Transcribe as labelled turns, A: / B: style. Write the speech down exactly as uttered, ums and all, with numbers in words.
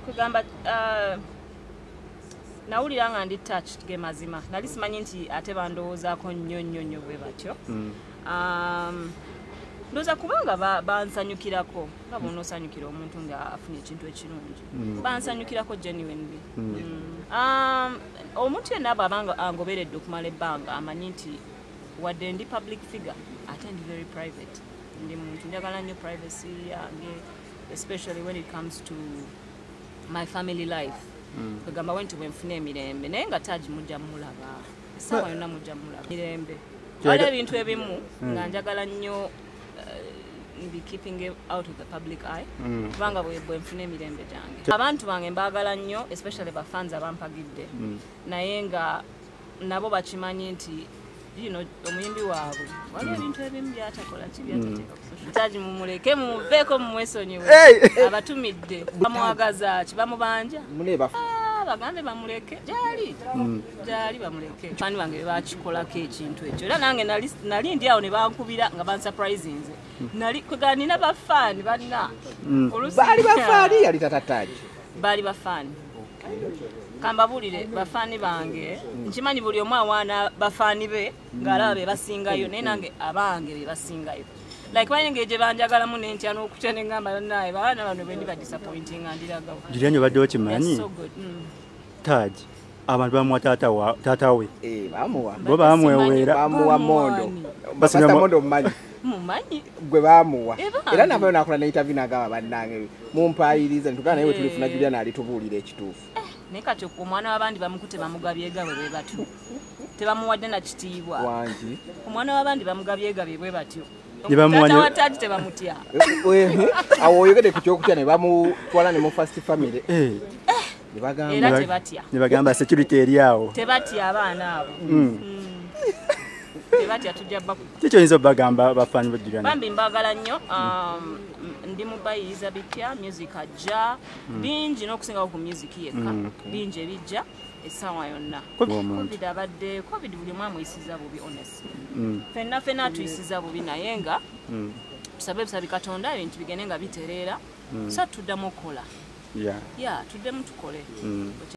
A: kugamba uh, nawulira nga ndi touched ge mazima nali simanyi nti ate bandowoozaako nnyo nnyo nnyo bwe batyo mm. um, ndoza kubanga bansanyukirako nga bw'onoosanyukira omuntu nga afunye ekintu ekirungi mm. bansanyukirako genuinely mm. mm. um, omuntu yenna bw'abanga angoberedde okumala ebbanga amanyi nti wadde ndi public figure ate ndi very private ndi muntu njagala nnyo privacy yange especially when it comes to my family life mm. kugamba wenti bwenfuna emirembe naye nga Taji mujja mulaba essaawa yonna mujja mulaba mirembe waliwo ebintu ebimu mm. nga njagala nnyo be keeping it out of the public eye kubanga mm. bwenfuna emirembe gyange abantu bange mbaagala nnyo especially bafans abampagidde mm. naye nga nabo bakimanyi nti you know omuyimbi waabwe waliwo ebintu ebimu byatakola kibyateteeka ku Taji mumuleke mumuveeko mumwesonyiwe abatumidde bamwagaza ki bamubanja
B: muleba
A: bagambe bamuleke gyali gyali bamuleke fani bange bakikolako ekintu ekyo era nange nali ndi awo ne bankubira nga bansurprisinze nali kweganina bafaani banna
B: baali bafaani yali tata Taji
A: baali bafaani kambabulire bafaani bange nkimanyi buli omu awaana bafaani be ng'alaba be basingayo naye nange abange be basingayo like bayinge gye banjagalamu nentya n'okutya ne ngamba naye baana bano bendi ba disappointing andiragawo
C: Juliani obadde okimanyi Taji abantu bamuwa taata wa taata we
B: eh bamuwa
C: bo bamwewera
B: bamuwa mondo basita mondo mmanyi
A: mumanyi
B: gwe bamuwa era nabayo nakola ne interview nagaba bannange mumpayiriza ntugana naye tulifuna Juliani ali tubuulira ekituufu
A: naye kati omwana w'abandi bamukute bamugabye gawe bwe batyo tebamuwadde na kitiibwa
B: wangi
A: omwana w'abandi bamugabye gawe bwe batyo
C: taata
A: wa Taji tebamutya
B: awo oyogede ku kyokutya ne bamutwala ne mu first family
C: eh
A: era tebatya
C: ne bagamba security eri awo
A: tebatya abaana abo tebatya tujja baku
C: kikyo yinza bagamba bafaanyi ba Juliani
A: bambi mbagala nnyo ndi mubayiriza bitya music ajja bingi n'okusingawo ku music yekka bingi ebijja essaawa yonna covid abadde covid buli omu amuyisiza bubi honestly fenna fenna atuyisiza bubi naye nga tusabe busabi Katonda ebintu bigende nga bitereera so tuddamu okukola ya tuddemu tukole